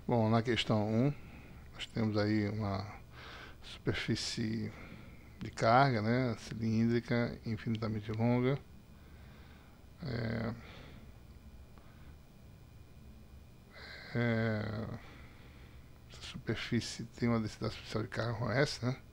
Bom, na questão 1, nós temos aí uma superfície de carga, né, cilíndrica, infinitamente longa. Essa superfície tem uma densidade superficial de carga ρS, né?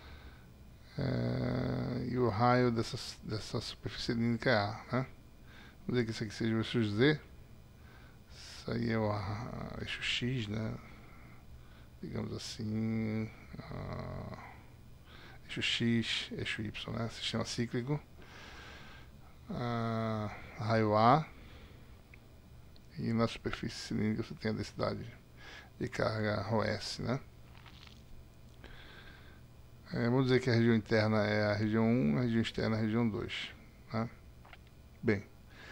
E o raio dessa superfície cilíndrica é A, né? Vamos dizer que isso aqui seja o eixo Z. Isso aí é o eixo X, né? Digamos assim, eixo X, eixo Y, né? Sistema cíclico. Raio A. E na superfície cilíndrica você tem a densidade de carga ρS, né? Vamos dizer que a região interna é a região 1, a região externa é a região 2. Né? Bem,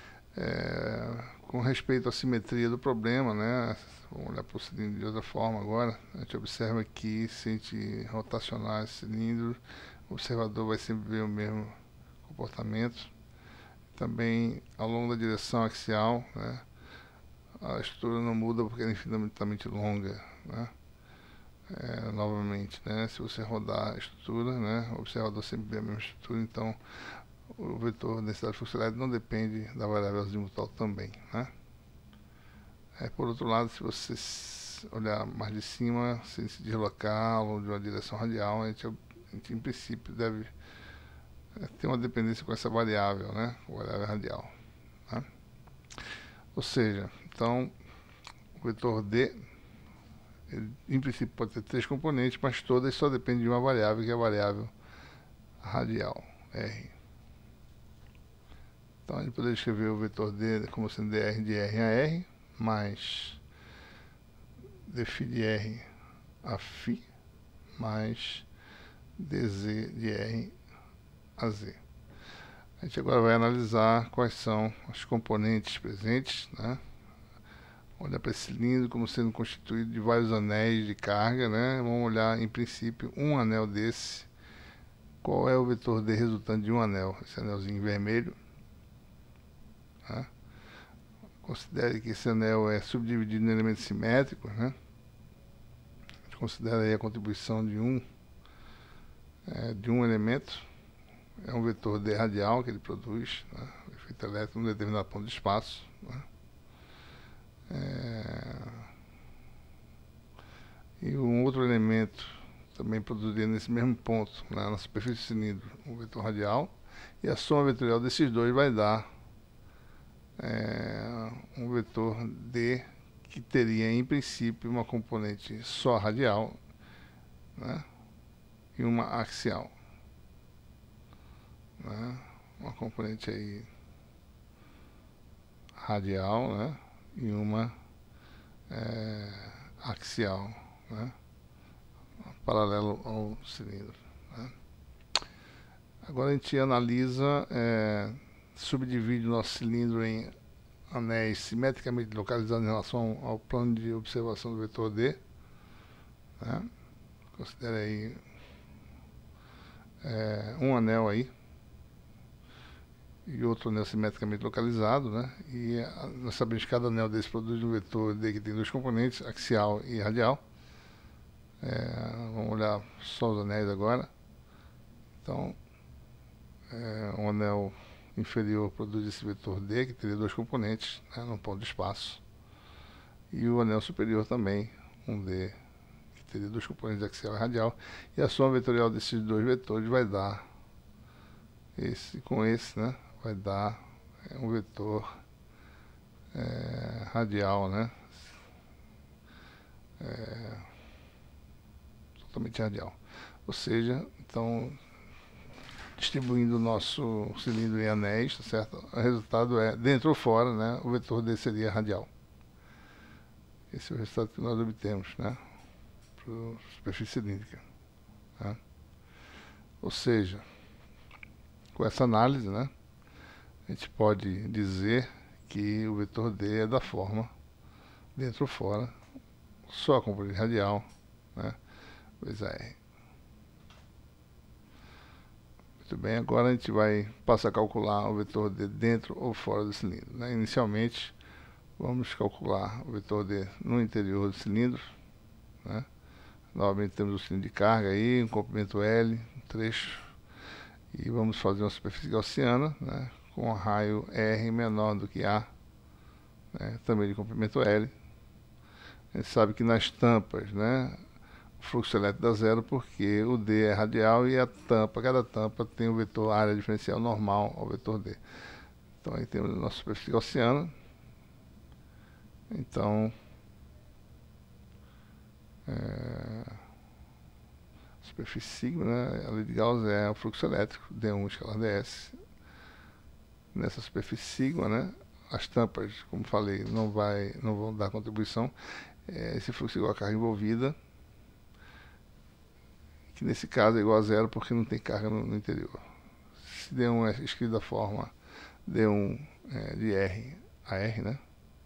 com respeito à simetria do problema, né? Vamos olhar para o cilindro de outra forma agora. A gente observa que se a gente rotacionar esse cilindro, o observador vai sempre ver o mesmo comportamento. Também ao longo da direção axial, né? A estrutura não muda porque ela é infinitamente longa, né? Novamente, né? Se você rodar a estrutura, né? O observador sempre vê a mesma estrutura, então o vetor da densidade fluxurária não depende da variável azimutal também, né? Por outro lado, se você olhar mais de cima, sem se deslocar ao longo de uma direção radial, a gente em princípio deve ter uma dependência com essa variável, né? Variável radial, né? Ou seja, então o vetor D, ele, em princípio pode ter 3 componentes, mas todas só dependem de uma variável, que é a variável radial, R. Então a gente poderia escrever o vetor D como sendo dr de R a R, mais dφ de R a φ, mais dz de R a Z. A gente agora vai analisar quais são os componentes presentes, né? Olhar para esse cilindro como sendo constituído de vários anéis de carga, né? Vamos olhar, em princípio, um anel desse. Qual é o vetor D resultante de um anel? Esse anelzinho vermelho. Né? Considere que esse anel é subdividido em elementos simétricos, né? A gente considera aí a contribuição de um elemento. É um vetor D radial que ele produz, né? O efeito elétrico num determinado ponto de espaço. Né? E um outro elemento também produzido nesse mesmo ponto, né, na superfície do cilindro, um vetor radial, e a soma vetorial desses dois vai dar um vetor D que teria em princípio uma componente só radial, né, e uma axial, né, uma componente aí radial, né, e uma axial, né, paralelo ao cilindro. Né. Agora a gente analisa, subdivide o nosso cilindro em anéis simetricamente localizados em relação ao plano de observação do vetor D. Né. Considere aí um anel aí e outro anel simetricamente localizado, né? E nós sabemos que cada anel desse produz um vetor D que tem 2 componentes, axial e radial. Vamos olhar só os anéis agora. Então, um anel inferior produz esse vetor D, que teria 2 componentes, né, num ponto de espaço. E o anel superior também, um D, que teria 2 componentes, axial e radial. E a soma vetorial desses 2 vetores vai dar né, vai dar um vetor radial, né, totalmente radial. Ou seja, então, distribuindo o nosso cilindro em anéis, tá certo? O resultado é, dentro ou fora, né, o vetor D seria radial. Esse é o resultado que nós obtemos, né, para a superfície cilíndrica. Né? Ou seja, com essa análise, né, a gente pode dizer que o vetor D é da forma dentro ou fora, só a componente radial, né, vezes a R. Muito bem, agora a gente vai passar a calcular o vetor D dentro ou fora do cilindro. Né? Inicialmente, Vamos calcular o vetor D no interior do cilindro, né? Novamente temos o cilindro de carga aí, um comprimento L, um trecho, e vamos fazer uma superfície gaussiana, né, com um raio R menor do que A, né, também de comprimento L. A gente sabe que nas tampas, né, o fluxo elétrico dá zero porque o D é radial e cada tampa tem o vetor área diferencial normal ao vetor D. Então aí temos a nossa superfície gaussiana. Então, superfície sigma, né, a lei de Gauss é o fluxo elétrico, D1 escalar ds. Nessa superfície sigma, né, as tampas, como falei, não vão dar contribuição. Esse fluxo igual a carga envolvida, que nesse caso é igual a zero porque não tem carga no interior. Se D1 é escrito da forma D1 de R a R, né,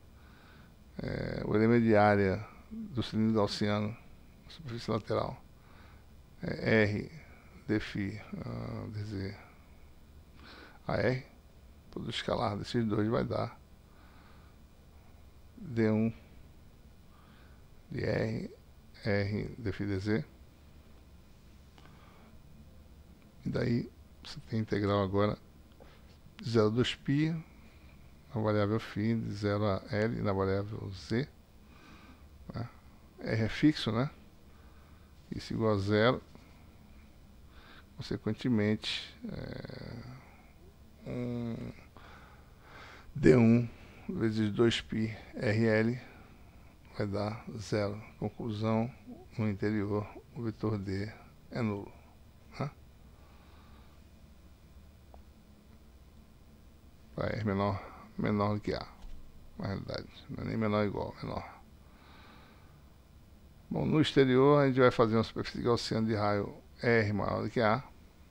o elemento de área do cilindro gaussiano, superfície lateral, é R dφ dz a R, todo escalar desses dois vai dar D1 de R dφ dz. E daí você tem integral agora de 0 a 2π na variável φ, de 0 a L na variável z, né? R é fixo, né? Isso igual a zero. Consequentemente, D1 vezes 2π RL vai dar zero. Conclusão, no interior o vetor D é nulo, né? Para R menor do que A, na realidade, não é nem menor ou igual, menor. Bom, no exterior a gente vai fazer uma superfície gaussiana de raio R maior do que A,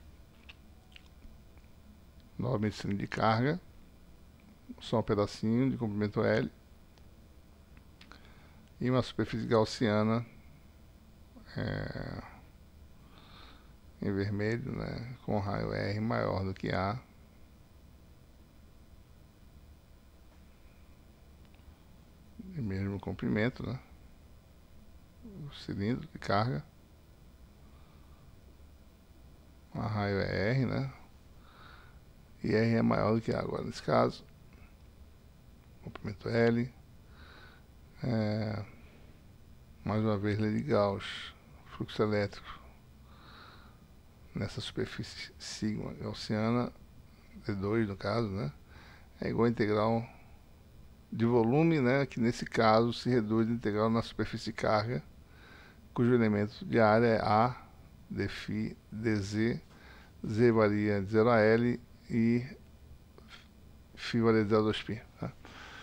novamente cilindro de carga, só um pedacinho de comprimento L, e uma superfície gaussiana em vermelho, né, com raio R maior do que A, e mesmo comprimento, né, o cilindro de carga, a raio é R, né, e R é maior do que A agora nesse caso, comprimento L, mais uma vez lei de Gauss, fluxo elétrico nessa superfície sigma gaussiana, D2 no caso, né, é igual a integral de volume, né, que nesse caso se reduz a integral na superfície de carga, cujo elemento de área é A dφ dz, z varia de 0 a L e φ varia de 0 a 2π. Tá?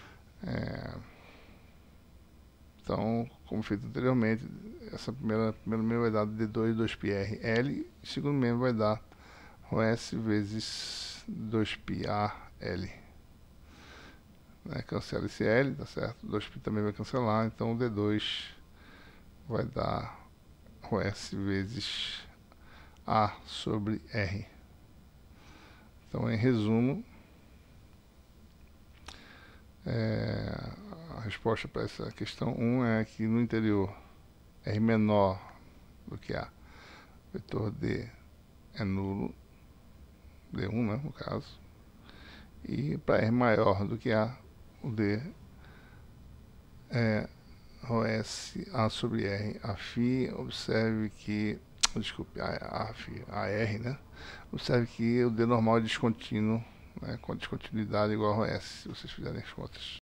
Então, como feito anteriormente, essa primeiro membro vai dar D2 2πr L, e o segundo membro vai dar ρs vezes 2πa L. Cancela esse L, tá certo? 2π também vai cancelar, então o D2 vai dar ρs vezes A sobre R. Então, em resumo, a resposta para essa questão 1 é que no interior R menor do que A, o vetor D é nulo, D1, né, no caso, e para R maior do que A, o D é ρs A sobre R. A φ, observe que, desculpe, a R, né, observe que o D normal é descontínuo, né, com a descontinuidade igual a ρs, se vocês fizerem as contas.